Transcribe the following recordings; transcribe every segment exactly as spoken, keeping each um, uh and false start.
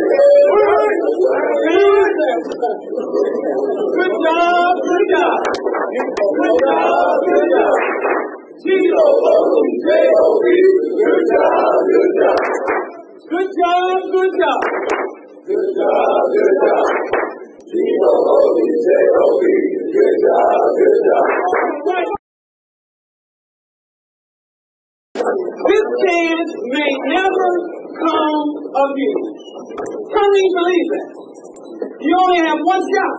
Good job, good job. Good job, good job. G O O J O B. Good job, good job. Good job, good job. Good job, good job. G O O J O B. Good job, good job. This chance may never come again. How many believe that? You only have one shot.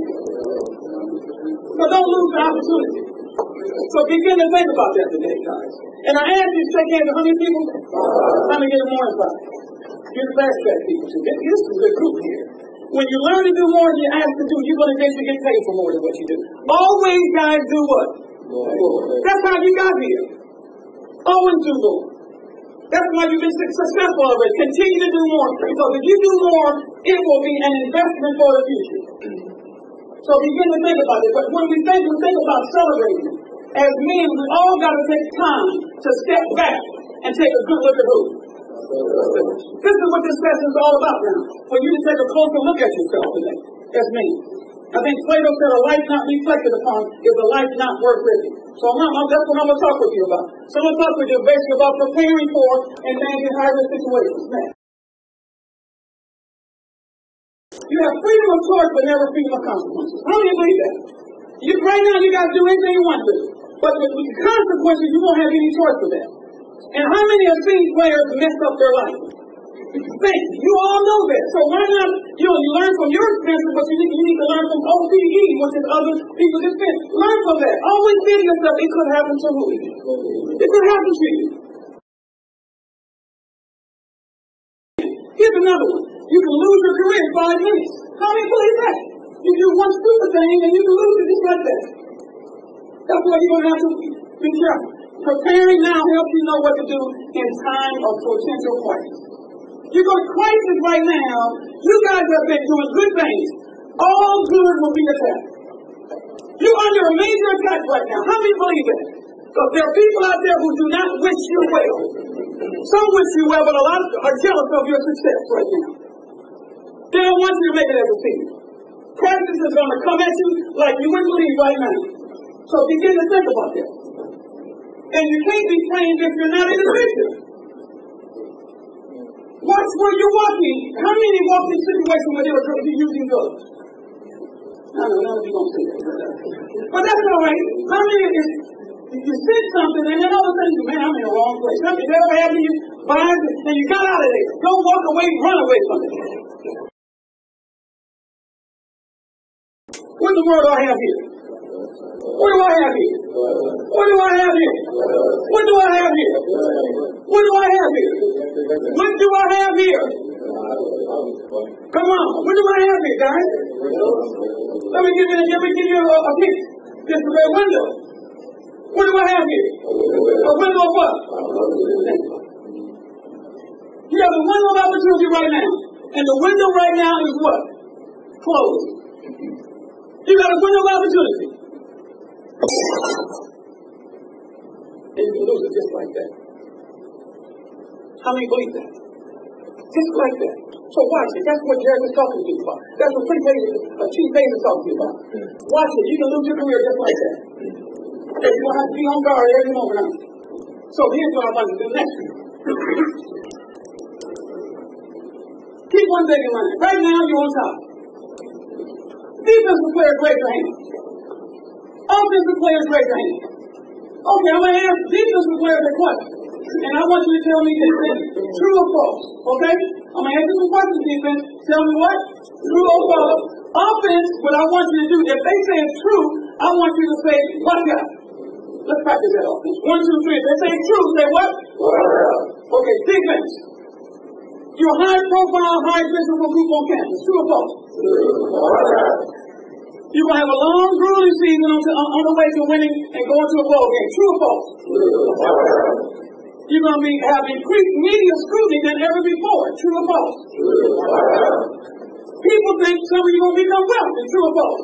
So don't lose the opportunity. So begin to think about that today, guys. And I ask you to shake hands with how many people? Let me get a morning five. Get the fast-track people too. This is a group here. When you learn to do more than you ask to do, you're going to eventually get paid for more than what you do. Always, guys, do what? That's how you got here. Always do more. That's why you've been successful already. Continue to do more. Because if you do more, it will be an investment for the future. So begin to think about it. But when we think, we think about celebrating. As men, we all got to take time to step back and take a good look at who. This is what this lesson is all about now. For you to take a closer look at yourself today. As men. I think Plato said a life not reflected upon is a life not worth living. So I'm not, that's what I'm going to talk with you about. So I'm going to talk with you basically about preparing for and managing high-risk situations. Next. You have freedom of choice but never freedom of consequences. How do you believe that? You, right now you got to do anything you want to. But with the consequences, you won't have any choice for that. And how many of these players messed up their life? Think. You all know that. So why not, you know, you learn from your experiences, but you need, you need to learn from O P E, which is other people's experience. Learn from that. Always say to yourself, it could happen to who? It could happen to you. Here's another one. You can lose your career in five minutes. How many believe that? You do one stupid thing and you can lose it just like that. That's why you're going to have to be careful. Preparing now helps you know what to do in time of potential crisis. You go to crisis right now, you guys have been doing good things. All good will be attacked. You're under a major attack right now. How many believe that? Because there are people out there who do not wish you well. Some wish you well, but a lot are jealous of your success right now. They don't want you to make it as a team. Crisis is going to come at you like you wouldn't believe right now. So begin to think about that. And you can't be trained if you're not in the picture. Watch where you're walking. How many walk in situations where they were using drugs? I don't know, none of you don't say that. But that's all right. How many of you, you said something and then all of a sudden, man, I'm in the wrong place. Something ever happened to you, bind, and you got out of there. Don't walk away, run away from it. What in the world do I have here? What do I have here? What do I have here? What do I have here? What do I have here? What do I have here? Come on, what do I have here, guys? Let me give you, let me give you a, a picture. This is a window. What do I have here? A window of what? You have a window of opportunity right now. And the window right now is what? Closed. You got a window of opportunity. And you can lose it just like that. How many believe that? Just like that. So watch it. That's what Jerry was talking to you about. That's what Chief Hayes is talking to you about. Watch it. You can lose your career just like that. And you're going to have to be on guard every moment now. So here's what I'm about to do next. Keep one thing in mind. Right now, you're on top. Defensive players, raise your hand. Offensive players, raise your hand. Okay, I'm going to ask defensive players a question. And I want you to tell me this is true or false. Okay? I'm going to ask you some questions, defense. Tell me what? True or false. Offense, what I want you to do, if they say it's true, I want you to say, watch out. Let's practice that offense. One, two, three. If they say it's true, say what? Okay, defense. You're a high profile, high physical group on campus. True or false? You're going to have a long, grueling season on, on, on the way to winning and going to a bowl game. True or false? You're going to be, have increased media scrutiny than ever before. True or false? People think some of you are going to become wealthy. True or false?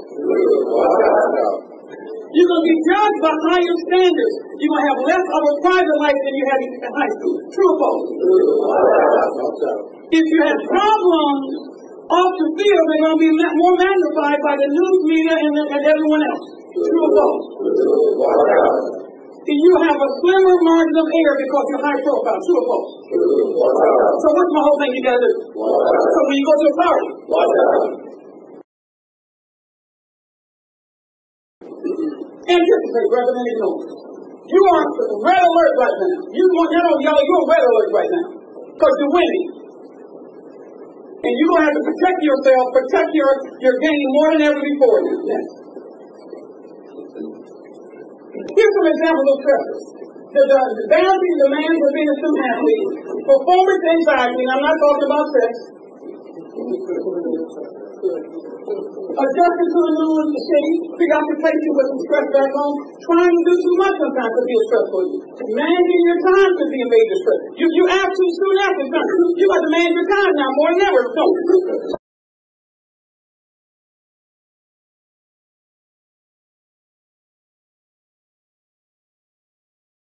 You're going to be judged by higher standards. You're going to have less of a private life than you had in high school. True or false? If you have problems off the field, they're going to be more magnified by the news media and, and everyone else. True or false? You have a slimmer margin of error because you're high profile. True or false? So what's my whole thing you got to do? So when you go to a party, anticipate rather than ignore. You are red alert right now. You want, you know, y'all, you're red alert right now because you're winning. And you're going to have to protect yourself, protect your, your game more than ever before now. Yes. Here's some examples of stressors. The, the, the boundaries, demands of being a student athlete, performance anxiety, and I'm not talking about sex, adjusting to the new city, preoccupation with some stress back home, trying to do too much sometimes could be a stress for you. Managing your time could be a major stress. You, you ask two student athletes, you got to manage your time now more than ever. No.